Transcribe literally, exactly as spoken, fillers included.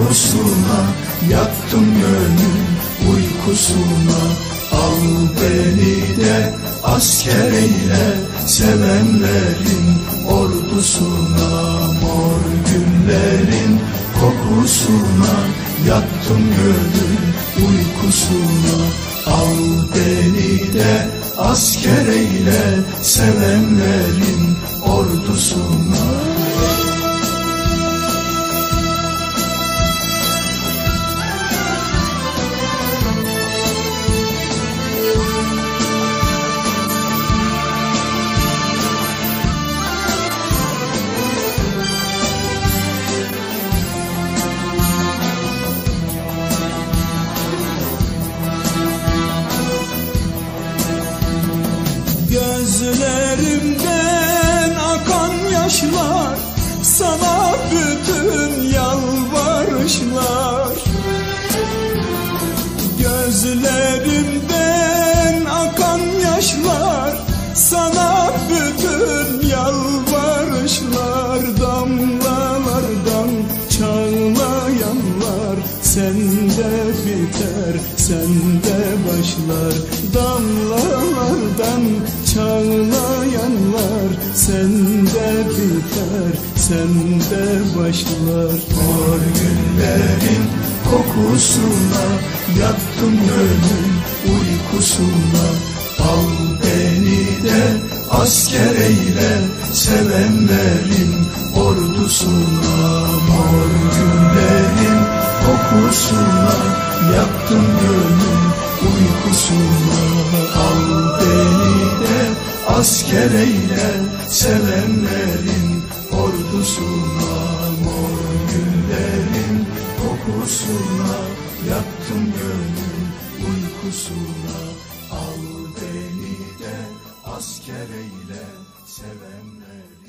konusuna, yattım gönül uykusuna. Al beni de asker eyle sevenlerin ordusuna. Mor günlerin kokusuna, yattım gönül uykusuna. Al beni de asker eyle sevenlerin ordusuna. Gözlerimden akan yaşlar, sana bütün yalvarışlar. Gözlerimden akan yaşlar, sana bütün yalvarışlar. Damlalardan çağlayanlar sende biter, sende başlar. Damlalardan çağlayanlar sende biter, sende başlar. Mor günlerin kokusuna, yattım gönül uykusuna. Al beni de asker eyle sevenlerin ordusuna. Mor günlerin kokusuna, yattım gönül uykusuna. Al beni de asker eyle sevenlerin ordusuna. Mor günlerin kokusuna, yattım gönül uykusuna. Al beni de asker eyle sevenlerin